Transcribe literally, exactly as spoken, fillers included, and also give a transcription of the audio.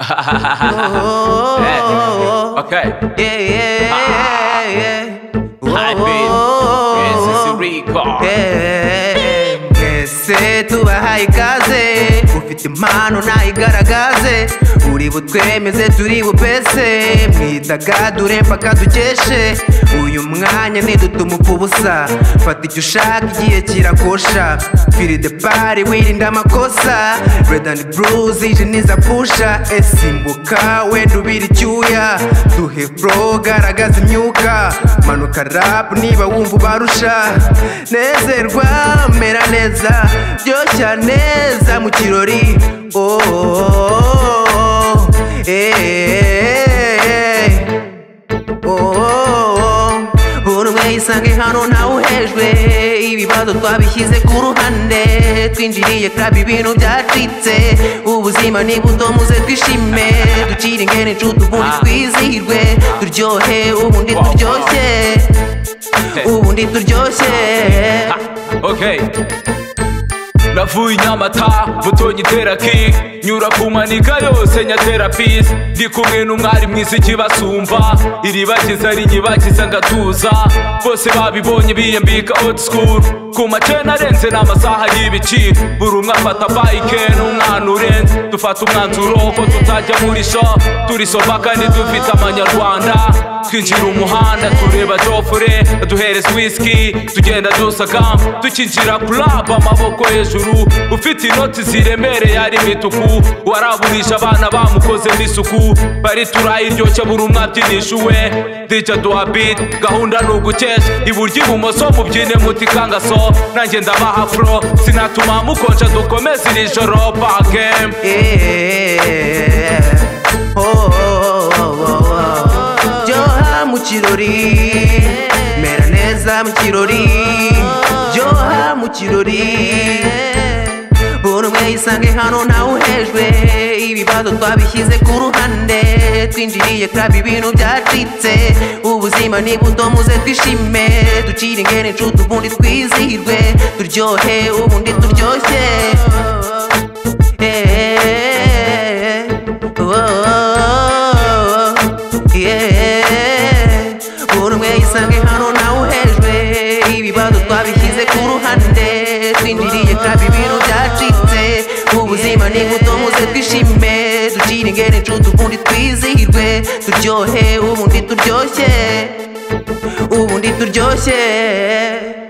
Okay. Yeah, yeah, yeah. Hype it. Yes, it's Rico. Mwese tubahaye ikaze, ufite impano nayigaragaze, uri butwemeze turi bupese, mwidagadure mpaka dukeshe, uyu mwanya ntidutuma upfa ubusa, fata icyo ushaka igihe kirakosha, feel the party wirinda amakosa, red and blues ije niza pusha, esimbuka wenda ubira icyuya, duhe flow garagaza imyuka, manuka rap niba wumva ubarusha, nezerwa mera neza, byoshya neza mu kirori, oh, oh, oh, eh, oh, buri umwe yisange hano ntawuhejwe, ibibazo twabishyize ku ruhande, twinjiriye club ibintu byacitse, ubuzima ni buto muze twishime, dukire ingene inshuti ubundi twizihirwe, turyohe ubundi turyoshye, ubundi turyoshye. Okay. Navuye Nyamata butonyi tera kick, nyura ku manika yose nyatera peace, ndi kumwe n'umwari mwiza ikibasumva, iribagiza rinyibagiza ngatuza, bose babibonye biyambika old school, ku macena arenze n'amasaha y'ibiki, buri umwe afata bike n'umwana urenze, dufata umwanzuro ko tutajya muri show, turi soba kandi dufite amanyarwanda, twinjira umuhanda tureba Jofure, duhereza whisky, tugenda dusagam, tukinjira club amaboko hejuru, ufite inoti ziremereye ari mituku, waraburisha abana bamukoze n'isuku, bari turayiryoshya buri umwe abyinisha uwe, D J duha beat, gahunda n'ugukesha, iburyo ibumoso mubyine muti kangaso, nanjye ndabaha flow, sinatuma mukonja dukomeze iri joro back game. Joha mu kirori, mera neza mu kirori, joha mu kirori, buri umwe yisange hano ntawuhejwe, ibibazo twabishyize ku ruhande, twinjiriye club ibintu byacitse, ubuzima ni buto muze twishime, dukire ingene inshuti ubundi twizihirwe, turyohe ubundi turyoshye, buri umwe yisange hano ntawuhejwe, ibibazo twabishyize ku ruhande, twinjiriye club ibintu byacitse, ubuzima ni buto muze twishime, dukire ingene inshuti ubundi twizihirwe, turyohe ubundi turyoshye, ubundi turyoshye.